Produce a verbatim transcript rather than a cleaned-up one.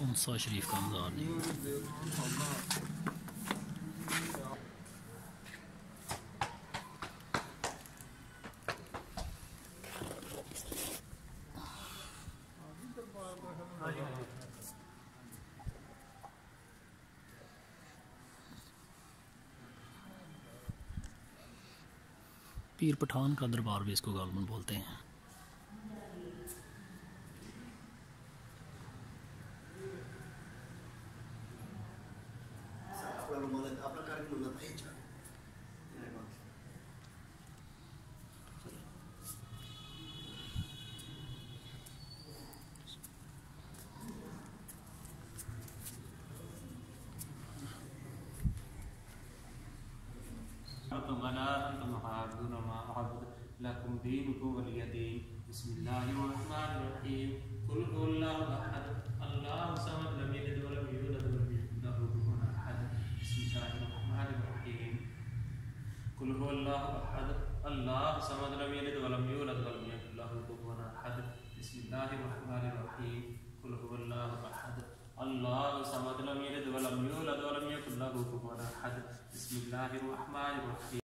तौंसा शरीफ का मज़ार जी। पीर पठान का दरबार भी इसको गालमन बोलते हैं। लकुम दीनुकुम वलिय दीन। बिस्मिल्लाहिर्रहमानिर्रहीम। कुल हुवल्लाहु अहद अल्लाहु समद लम यलिद वलम यूलद वलम यकुल लहु कुफुवन अहद। बिस्मिल्लाहिर्रहमानिर्रहीम। कुल हुवल्लाहु अहद अल्लाहु समद लम यलिद वलम यूलद वलम यकुल लहु कुफुवन अहद। बिस्मिल्लाहिर्रहमानिर्रहीम। कुल हुवल्लाहु अहद अल्लाहु समद लम यलिद वलम यूलद वलम यकुल लहु कुफुवन अहद। बिस्मिल्लाहिर्रहमानिर्रहीम।